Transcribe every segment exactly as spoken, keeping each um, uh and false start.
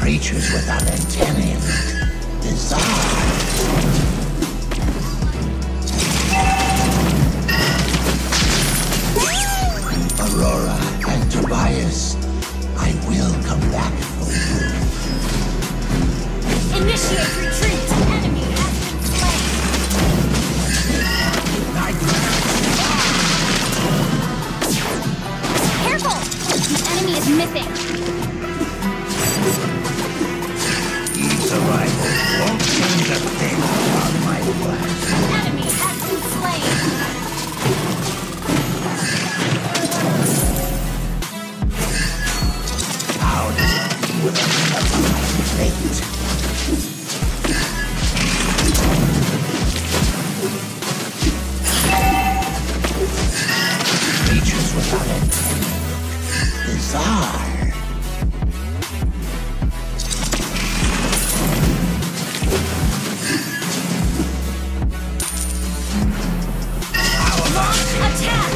Creatures without antennae. Bizarre. Aurora and Tobias, I will come back for you. Initiate retreat! Enemy has been slain! Careful! The enemy is missing! Eve's arrival won't change a thing on my plan. Enemy has been slain! How does it feel to remember my fate? Creatures without antennae. Bizarre. Attack!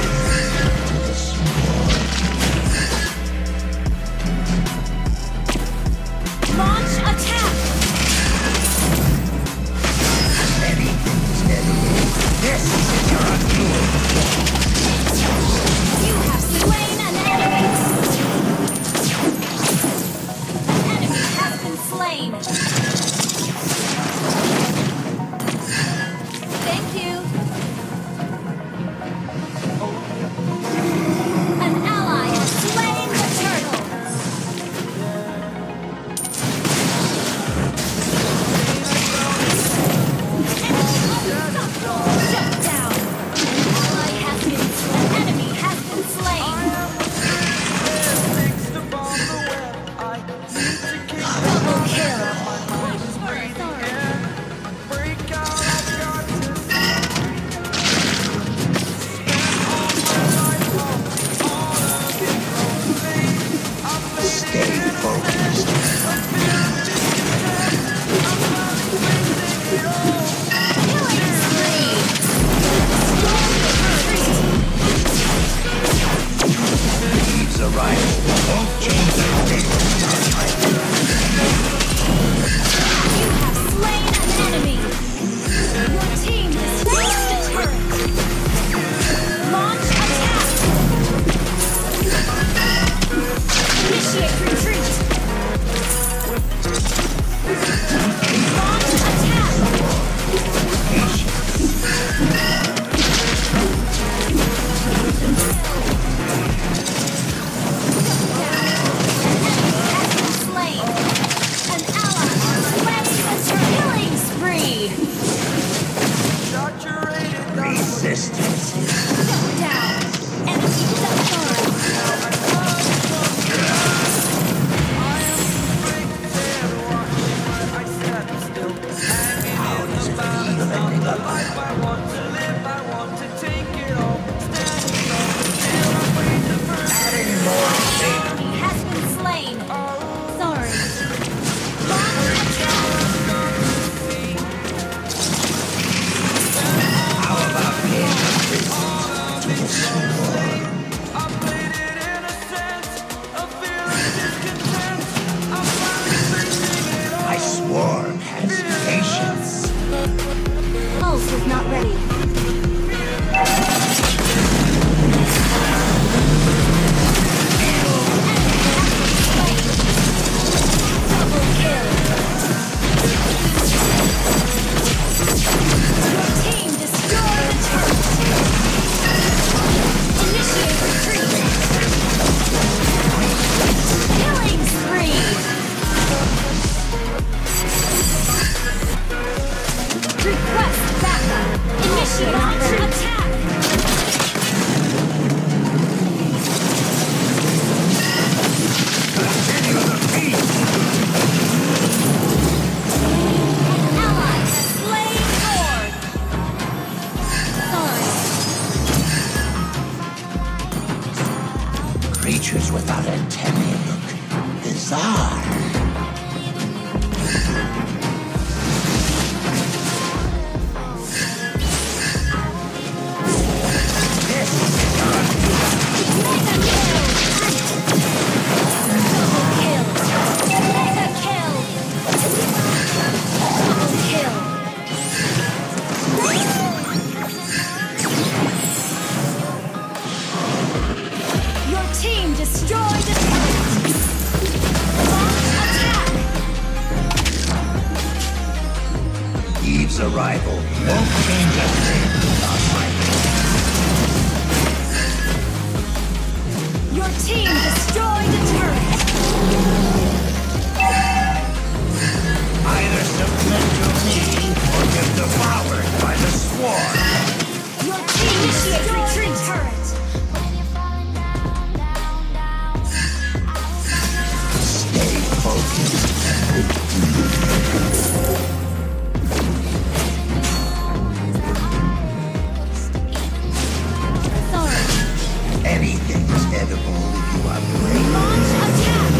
Launch attack! Steady, steady. This is your undoing. You have slain an enemy! An enemy has been slain! Thank you! An ally has slain the turtle! Shut down! An ally has been slain. An enemy has been slain! Double kill! Sorry. Stay focused. Killing spree! Eve's arrival won't change a thing on my plan. arrival won't change a thing without my Your team destroyed a turret! Either submit to me or get devoured by the swarm. Your team initiates retreat turret! Stay focused. Sorry. Anything's edible if you are brave. Launch attack!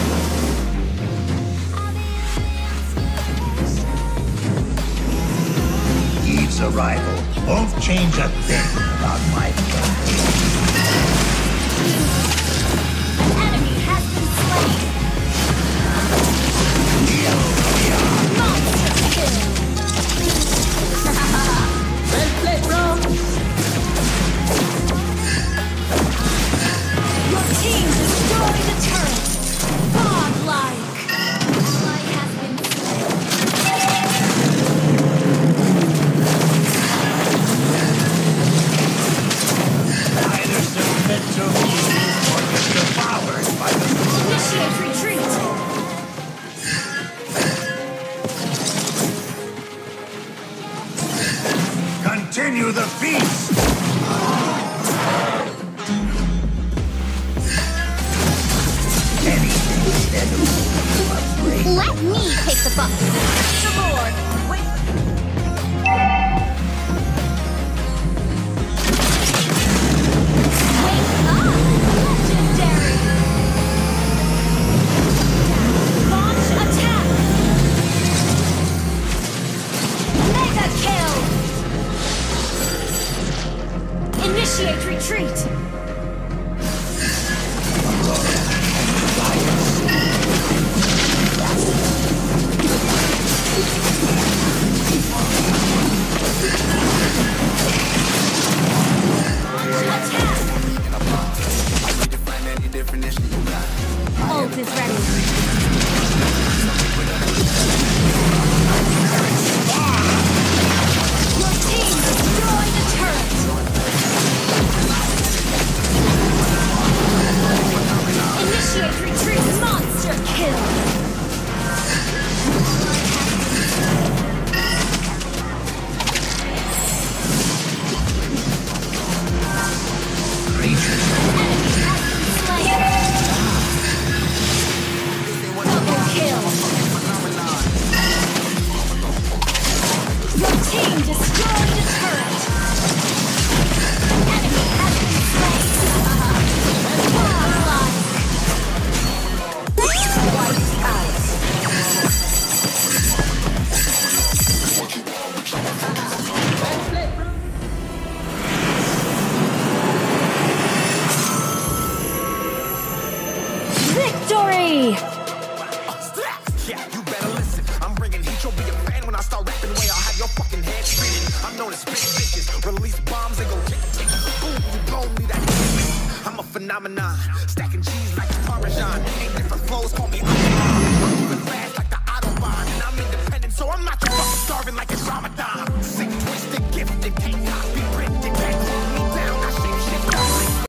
Eve's arrival won't change a thing about my plan. An enemy has been slain! Monster kill! Well played, bro! Your team destroyed the turret! Godlike! Ally has been Either submit to me or get devoured by the Initiate retreat! Continue the feast! Anything's edible if you are brave. Let me take the buck! The board! Wait! Wake up! Legendary! Launch attack! Mega kill! Initiate retreat! Ult is ready. Your team destroyed the turret! Initiate retreat! Monster kill! Creatures Double kill! Your team destroyed a turret! Enemy has been slain! Godlike! Wiped out! Victory! Yeah, you better listen. I'm bringing heat. You'll be a fan when I start rapping. Way I'll have your fucking head spinning. I'm known as big bitches. Release bombs and go tick tick. Boom, you blow me that. I'm a phenomenon. Stacking cheese like Parmesan. Ain't different flows. Call me. I'm moving fast like the Autobahn, and I'm independent, so I'm not your fucking starving like it's Ramadan.